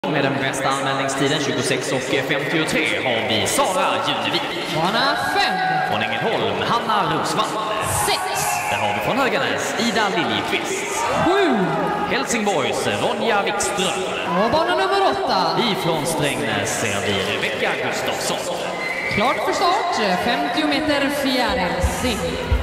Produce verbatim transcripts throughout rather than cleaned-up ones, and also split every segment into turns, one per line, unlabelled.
Med den bästa anmälningstiden tjugosex och femtiotre har vi Sara Junevik.
Bana fem.
Från Ängelholm, Hanna Rosvall.
sex.
Där har vi från Höganäs, Ida Liljekvist.
sju.
Helsingborgs, Ronja Wikström.
Och bana nummer åtta.
Ifrån Strängnäs ser vi Rebecka Gustafsson.
Klart för start, femtio meter fjärilsim.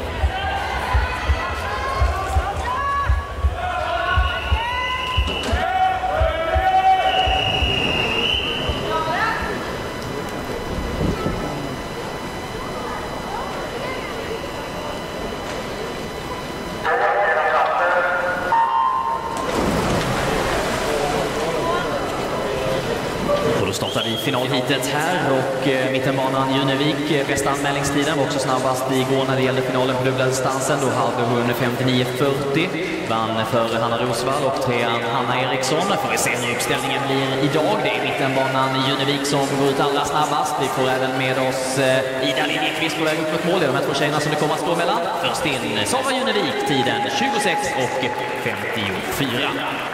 Då startar vi finalhitet här och eh, mittenbanan Junevik, eh, bästa anmälningstiden, var också snabbast igår när det gällde finalen på dubbla distansen. Då hade hon femtionio fyrtio, vann för Hanna Rosvall och trean Hanna Eriksson. Får vi se hur uppställningen blir idag. Det är mittenbanan Junevik som går ut allra snabbast. Vi får även med oss eh, Ida Liljekvist på väg upp mot mål. Det är de här två tjejerna som det kommer att stå mellan. Först in Sara Junevik, tiden tjugosex och femtiofyra.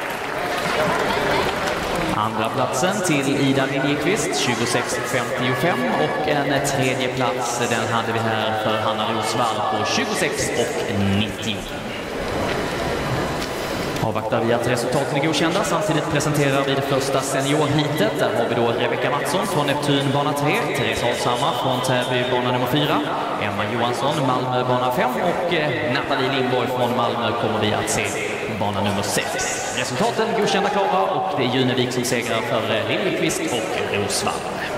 Andra platsen till Ida Liljekvist, tjugosex femtiofem, och en tredje plats den hade vi här för Hanna Rosvall på tjugosex nittio. Avvaktar vi att resultaten är godkända. Samtidigt presenterar vi det första seniorhitet. Där har vi då Rebecka Mattsson från Neptun bana tre, Therese Alshammar från Täby bana nummer fyra, Emma Johansson Malmö bana fem och Nathalie Lindborg från Malmö kommer vi att se bana nummer sex. Resultaten godkända klara och det är Junevik som segrar för Liljekvist och Rosvall.